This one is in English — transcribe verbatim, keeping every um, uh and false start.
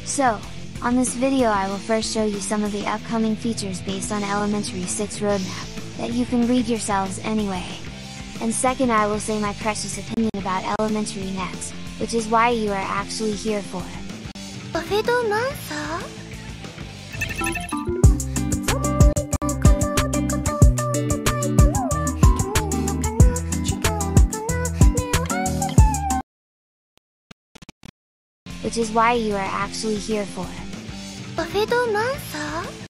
So, on this video I will first show you some of the upcoming features based on Elementary six roadmap, that you can read yourselves anyway. And second I will say my precious opinion about Elementary next, which is why you are actually here for. Which is why you are actually here for.